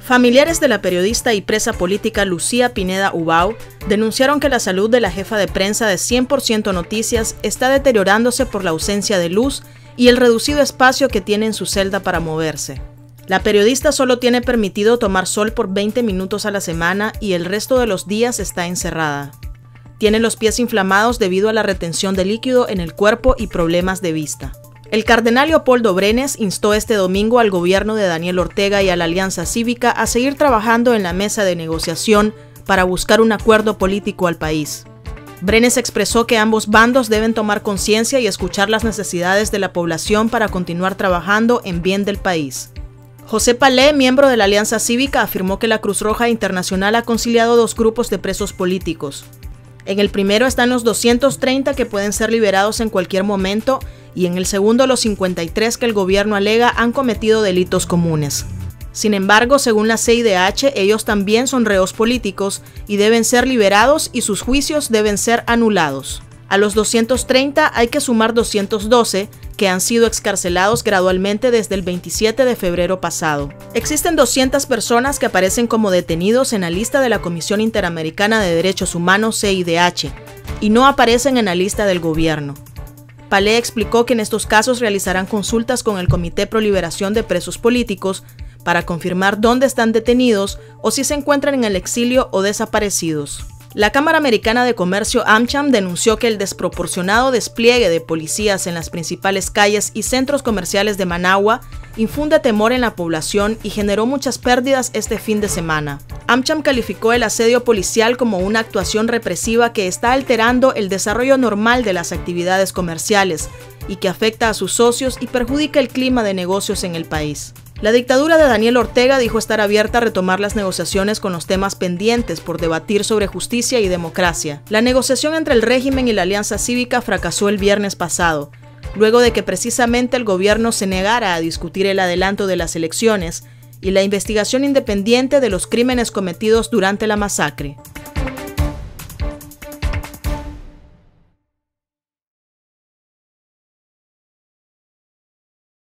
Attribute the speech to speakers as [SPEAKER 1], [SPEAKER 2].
[SPEAKER 1] Familiares de la periodista y presa política Lucía Pineda Ubao denunciaron que la salud de la jefa de prensa de 100% Noticias está deteriorándose por la ausencia de luz y el reducido espacio que tiene en su celda para moverse. La periodista solo tiene permitido tomar sol por 20 minutos a la semana y el resto de los días está encerrada. Tiene los pies inflamados debido a la retención de líquido en el cuerpo y problemas de vista. El cardenal Leopoldo Brenes instó este domingo al gobierno de Daniel Ortega y a la Alianza Cívica a seguir trabajando en la mesa de negociación para buscar un acuerdo político al país. Brenes expresó que ambos bandos deben tomar conciencia y escuchar las necesidades de la población para continuar trabajando en bien del país. José Palé, miembro de la Alianza Cívica, afirmó que la Cruz Roja Internacional ha conciliado dos grupos de presos políticos. En el primero están los 230 que pueden ser liberados en cualquier momento y en el segundo los 53 que el gobierno alega han cometido delitos comunes. Sin embargo, según la CIDH, ellos también son reos políticos y deben ser liberados y sus juicios deben ser anulados. A los 230 hay que sumar 212 que han sido excarcelados gradualmente desde el 27 de febrero pasado. Existen 200 personas que aparecen como detenidos en la lista de la Comisión Interamericana de Derechos Humanos CIDH y no aparecen en la lista del gobierno. Palé explicó que en estos casos realizarán consultas con el Comité Pro Liberación de Presos Políticos para confirmar dónde están detenidos o si se encuentran en el exilio o desaparecidos. La Cámara Americana de Comercio AmCham denunció que el desproporcionado despliegue de policías en las principales calles y centros comerciales de Managua infunde temor en la población y generó muchas pérdidas este fin de semana. AmCham calificó el asedio policial como una actuación represiva que está alterando el desarrollo normal de las actividades comerciales y que afecta a sus socios y perjudica el clima de negocios en el país. La dictadura de Daniel Ortega dijo estar abierta a retomar las negociaciones con los temas pendientes por debatir sobre justicia y democracia. La negociación entre el régimen y la Alianza Cívica fracasó el viernes pasado, luego de que precisamente el gobierno se negara a discutir el adelanto de las elecciones y la investigación independiente de los crímenes cometidos durante la masacre.